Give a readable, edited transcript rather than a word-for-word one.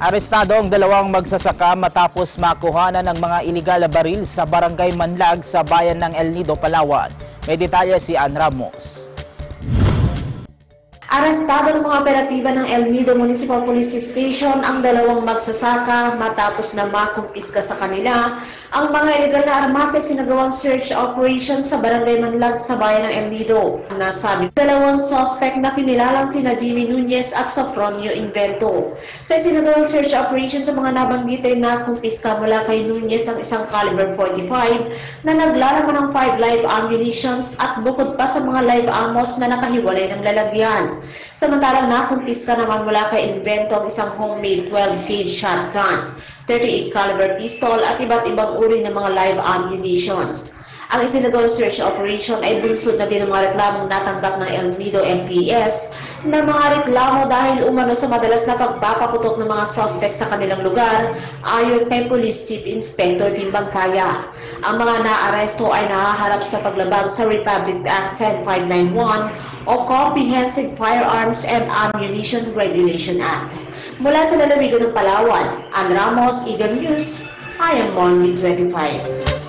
Arestado ang dalawang magsasaka matapos makuhanan ng mga iligal na baril sa Barangay Manlag sa bayan ng El Nido, Palawan. May detalye si Ann Ramos. Arestado ng mga operatiba ng El Nido Municipal Police Station ang dalawang magsasaka matapos na makumpiska sa kanila ang mga illegal na armas sa sinagawang search operation sa Barangay Manlag sa bayan ng El Nido. Nasabi dalawang suspect na kinilalang sina Jimmy Nunez at Sofronio Invento. Sa sinagawang search operation sa mga nabanggit ay nakumpiska mula kay Nunez ang isang caliber 45 na naglalaman ng 5 live ammunitions at bukod pa sa mga live ammos na nakahiwalay ng lalagyan. Samantalang nakumpiska naman mula kay Invento ang isang homemade 12-gauge shotgun, 38 caliber pistol at iba't ibang uri ng mga live ammunitions. Ang isinagawang search operation ay bunsod na din ng mga reklamong natanggap ng El Nido MPS na mga reklamo dahil umano sa madalas na pagpapaputok ng mga suspect sa kanilang lugar ayon kay Police Chief Inspector Tim Bangkaya. Ang mga naaresto ay nahaharap sa paglabag sa Republic Act 10591 o Comprehensive Firearms and Ammunition Regulation Act. Mula sa lalawigan ng Palawan, Ann Ramos, Eagle News, I am Monmi 25.